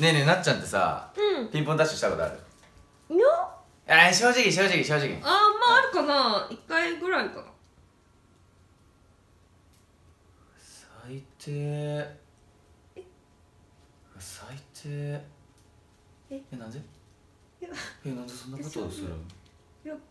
ねえねえ、なっちゃんってさ、 うん。 ピンポンダッシュしたことある？ いや、 正直。 まああるかな。1回ぐらいかな。 最低。最低。なんで？ いや、 なんでそんなことをする？ いや、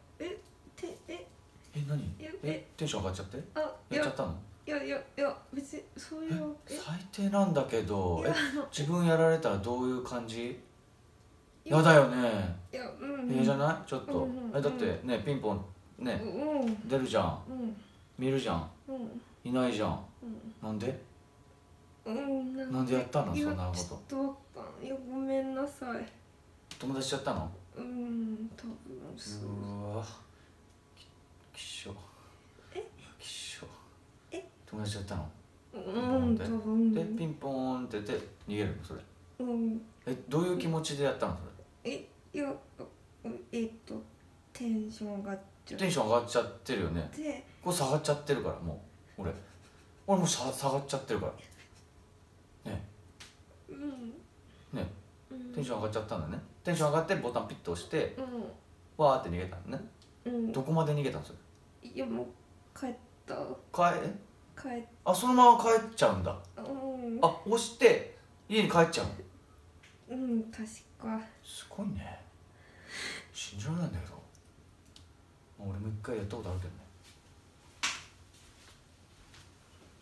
何？ えテンション上がっちゃって？ あ、 やっちゃったの？ いや、別にそういう。 最低なんだけど。 いや自分やられたらどういう感じ？やだよね。 いや、うん。 嫌じゃない？ちょっと。 うんだってね、ピンポンね、出るじゃん。見るじゃん。いないじゃん。なんで？なんでやったの？そんなこと。 ちょっとわかんない。いや、ごめんなさい。 友達やったの？ 多分そう。 うわ、きっしょ。友達やったの？ 多分。 で、ピンポーンって言って逃げるの？それ。どういう気持ちでやったの？それ。 いや、テンション上がっちゃって。 テンション上がっちゃってるよね。これ下がっちゃってるから、もう俺もう下がっちゃってるからね。ね、テンション上がっちゃったんだね。テンション上がってボタンピッと押してわーって逃げたのね。どこまで逃げたの？それ。 いや、もう帰った。 そのまま帰っちゃうんだ。押して家に帰っちゃうの？ 確か。 すごいね。信じられないんだけど。俺も一回やったことあるけどね。